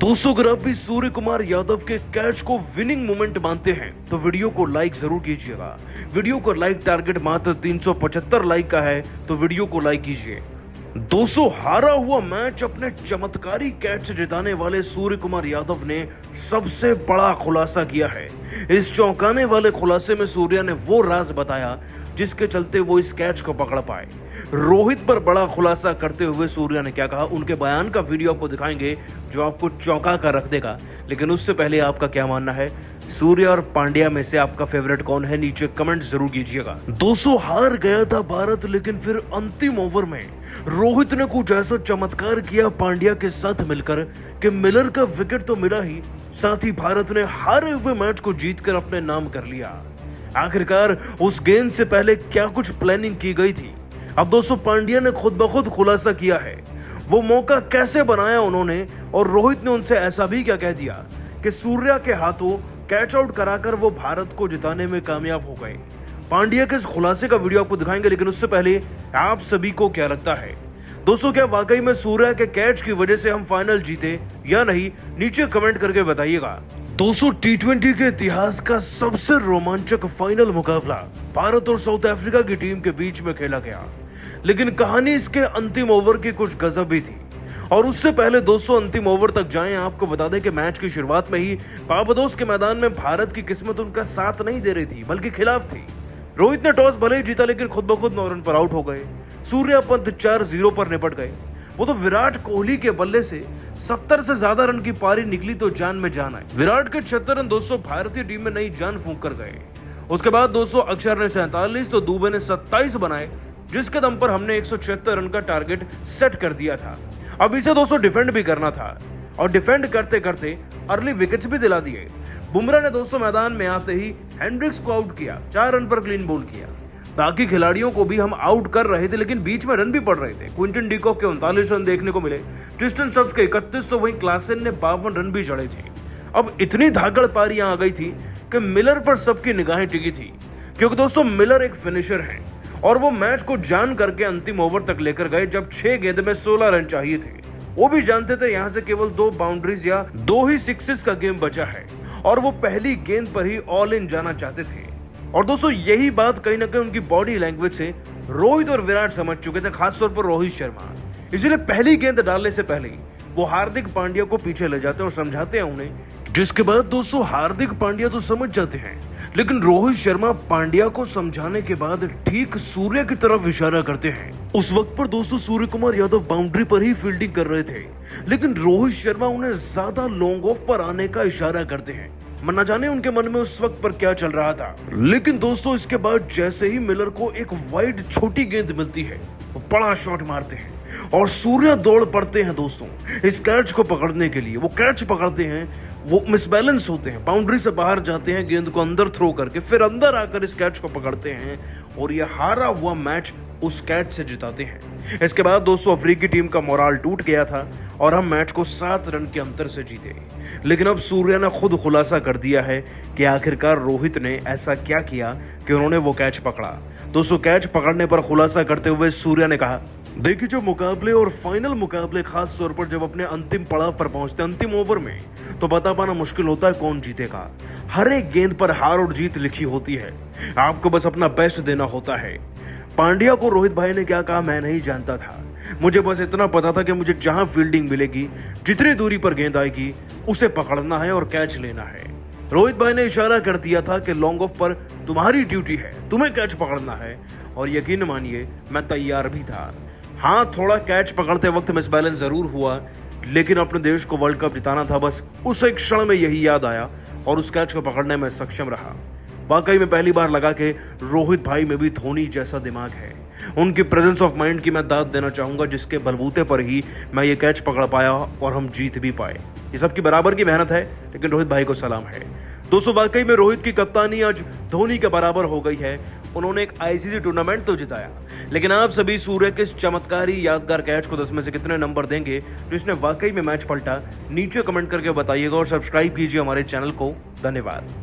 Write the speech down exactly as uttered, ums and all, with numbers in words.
दोस्तों, अगर आप भी सूर्य कुमार यादव के कैच को विनिंग मोमेंट मानते हैं तो वीडियो को लाइक जरूर कीजिएगा। वीडियो का लाइक टारगेट मात्र तीन सौ पचहत्तर लाइक का है, तो वीडियो को लाइक कीजिए। दोस्तों, हारा हुआ मैच अपने चमत्कारी कैच से जिताने वाले सूर्य कुमार यादव ने सबसे बड़ा खुलासा किया है। इस चौंकाने वाले खुलासे में सूर्या ने वो राज बताया जिसके चलते वो इस कैच को पकड़ पाए। रोहित पर बड़ा खुलासा करते हुए सूर्या ने क्या कहा, उनके बयान का वीडियो आपको दिखाएंगे जो आपको चौंका कर रख देगा। लेकिन उससे पहले आपका क्या मानना है, सूर्या और पांड्या में से आपका फेवरेट कौन है, नीचे कमेंट जरूर कीजिएगा। दोस्तों, हार गया था भारत, लेकिन फिर अंतिम ओवर में रोहित ने कुछ ऐसा चमत्कार किया पांड्या के साथ मिलकर कि मिलर का विकेट तो मिला ही, साथ ही भारत ने हारे हुए मैच को जीतकर अपने नाम कर लिया। आखिरकार उस गेंद से पहले क्या कुछ प्लानिंग की गई थी, अब दोस्तों पांड्या ने खुद ब खुद खुलासा किया है। वो मौका कैसे बनाया उन्होंने, और रोहित ने उनसे ऐसा भी क्या कह दिया कि सूर्या के हाथों कैच आउट कराकर वो भारत को जिताने में कामयाब हो गए। पांड्या के इस खुलासे का वीडियो आपको दिखाएंगे, लेकिन उससे पहले आप सभी को क्या लगता है दोस्तों, क्या वाकई में सूर्या के कैच की वजह से हम फाइनल जीते या नहीं, नीचे कमेंट करके बताइएगा। दोस्तों, टी ट्वेंटी के इतिहास का सबसे रोमांचक फाइनल मुकाबला भारत और साउथ अफ्रीका की टीम के बीच में खेला गया, लेकिन कहानी इसके अंतिम ओवर की कुछ गजब भी थी। और उससे पहले दोस्तों अंतिम ओवर तक जाएं, आपको बता दें कि मैच की शुरुआत में ही बारबाडोस के मैदान में भारत की किस्मत उनका साथ नहीं दे रही थी, बल्कि खिलाफ थी। रोहित ने टॉस भले ही जीता, लेकिन खुद ब खुद नौ रन पर आउट हो गए। सूर्या पंत चार जीरो पर निपट गए। वो तो विराट कोहली के बल्ले से सत्तर से ज्यादा रन की पारी निकली तो जान में जान आई। विराट के छिहत्तर रन दोस्तों भारतीय टीम में नई जान फूंक कर गए। उसके बाद दोस्तों अक्षर ने सैंतालीस तो दुबे ने सत्ताईस बनाए, जिसके दम पर हमने एक सौ छिहत्तर रन का टारगेट सेट कर दिया था। अब इसे दोस्तों डिफेंड भी करना था, और डिफेंड करते करते अर्ली विकेट्स भी दिला दिए। बुमराह ने दोस्तों मैदान में आते ही हेंड्रिक्स को आउट किया, चार रन पर क्लीन बोल्ड किया। बाकी खिलाड़ियों को भी हम आउट कर रहे थे, लेकिन बीच में रन भी पड़ रहे थे। क्विंटन डीकॉक के उनतालीस रन देखने को मिले, ट्रिस्टन स्टब्स के इकतीस, तो वहीं क्लासेन ने बावन रन भी जड़े थे। अब इतनी धाकड़ पारियां आ गई थी कि मिलर पर सबकी निगाहें टिकी थी, क्योंकि दोस्तों मिलर एक फिनिशर है और वो मैच को जान करके अंतिम ओवर तक लेकर गए, जब छह गेंद में सोलह रन चाहिए थे। वो भी जानते थे यहाँ से केवल दो बाउंड्रीज या दो ही सिक्सेस का गेम बचा है, और वो पहली गेंद पर ही ऑल इन जाना चाहते थे। और दोस्तों यही बात कहीं ना कहीं उनकी बॉडी लैंग्वेज से रोहित और विराट समझ चुके थे, खासतौर पर रोहित शर्मा। इसलिए पहली गेंद डालने से पहले वो हार्दिक पांड्या को पीछे ले जाते हैं और समझाते हैं उन्हें, जिसके बाद दोस्तों हार्दिक पांड्या तो समझ जाते हैं, लेकिन रोहित शर्मा पांड्या को समझाने के बाद ठीक सूर्य की तरफ इशारा करते हैं। उस वक्त पर दोस्तों सूर्य कुमार यादव बाउंड्री पर ही फील्डिंग कर रहे थे, लेकिन रोहित शर्मा उन्हें ज्यादा लॉन्ग ऑफ पर आने का इशारा करते हैं। न जाने उनके मन में उस वक्त पर क्या चल रहा था। लेकिन दोस्तों इसके बाद जैसे ही मिलर को एक वाइड छोटी गेंद मिलती है, वो बड़ा शॉट मारते हैं और सूर्या दौड़ पड़ते हैं दोस्तों इस कैच को पकड़ने के लिए। वो कैच पकड़ते हैं, वो मिसबैलेंस होते हैं, बाउंड्री से बाहर जाते हैं, गेंद को अंदर थ्रो करके फिर अंदर आकर इस कैच को पकड़ते हैं, और ये हारा हुआ मैच उस कैच से जिताते हैं। इसके बाद दोस्तों अफ्रीकी टीम का मोराल टूट गया था और हम मैच को सात रन के अंतर से जीते। लेकिन अब सूर्या ने खुद खुलासा कर दिया है कि आखिरकार रोहित ने ऐसा क्या किया कि उन्होंने वो कैच पकड़ा। दोस्तों कैच पकड़ने पर खुलासा करते हुए सूर्या ने कहा, देखिए जो मुकाबले और फाइनल मुकाबले खास तौर पर जब अपने अंतिम पड़ाव पर पहुंचते हैं, अंतिम ओवर में, तो बता पाना मुश्किल होता है कौन जीतेगा। हर एक गेंद पर हार और जीत लिखी होती है, आपको बस अपना बेस्ट देना होता है। पांड्या को रोहित भाई ने क्या कहा मैं नहीं जानता था, मुझे बस इतना पता था कि मुझे जहां फील्डिंग मिलेगी, जितनी दूरी पर गेंद आएगी, उसे पकड़ना है और कैच लेना है। रोहित भाई ने इशारा कर दिया था कि लॉन्ग ऑफ पर तुम्हारी ड्यूटी है, तुम्हें कैच पकड़ना है, और यकीन मानिए मैं तैयार भी था। हाँ, थोड़ा कैच पकड़ते वक्त मिसबैलेंस जरूर हुआ, लेकिन अपने देश को वर्ल्ड कप जिताना था, बस उस एक क्षण में यही याद आया और उस कैच को पकड़ने में सक्षम रहा। वाकई में पहली बार लगा कि रोहित भाई में भी धोनी जैसा दिमाग है। उनकी प्रेजेंस ऑफ माइंड की मैं दाद देना चाहूंगा, जिसके बलबूते पर ही मैं ये कैच पकड़ पाया और हम जीत भी पाए। ये सबकी बराबर की मेहनत है, लेकिन रोहित भाई को सलाम है। दोस्तों वाकई में रोहित की कप्तानी आज धोनी के बराबर हो गई है। उन्होंने एक आईसीसी टूर्नामेंट तो जिताया, लेकिन आप सभी सूर्य के इस चमत्कारी यादगार कैच को दस में से कितने नंबर देंगे, जिसने वाकई में मैच पलटा, नीचे कमेंट करके बताइएगा और सब्सक्राइब कीजिए हमारे चैनल को। धन्यवाद।